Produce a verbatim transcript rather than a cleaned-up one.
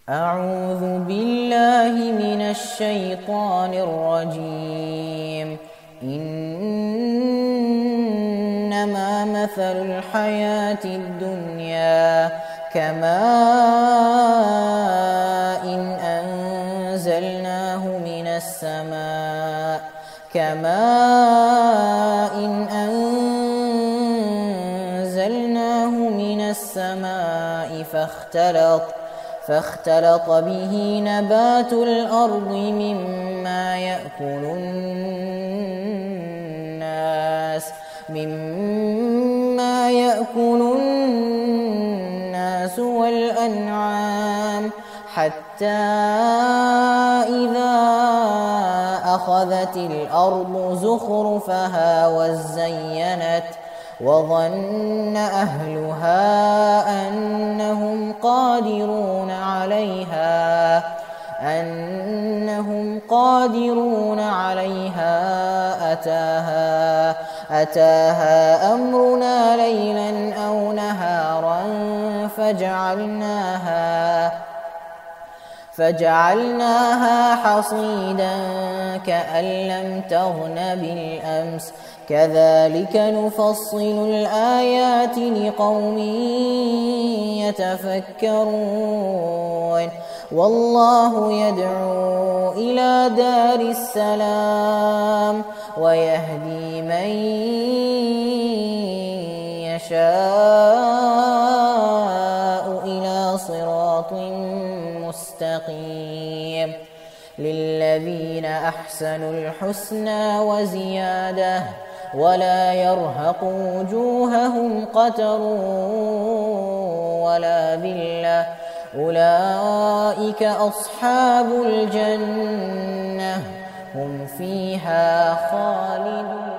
أعوذ بالله من الشيطان الرجيم. إنما مثل الحياة الدنيا كماء أنزلناه من السماء كماء أنزلناه من السماء فاختلط فاختلط به نبات الأرض مما يأكل الناس مما يأكل الناس والأنعام حتى إذا أخذت الأرض زخرفها وزينت وظن أهلها أنهم قادرون عليها أنهم قادرون عليها أتاها أتاها أمرنا ليلا أو نهارا فجعلناها فجعلناها حصيدا كأن لم تغن بالأمس كذلك نفصل الآيات لقوم يتفكرون والله يدعو إلى دار السلام ويهدي من يشاء إلى صراط مستقيم للذين أحسنوا الحسنى وزيادة ولا يرهق وجوههم قتر ولا ذلة أولئك أصحاب الجنة هم فيها خالدون.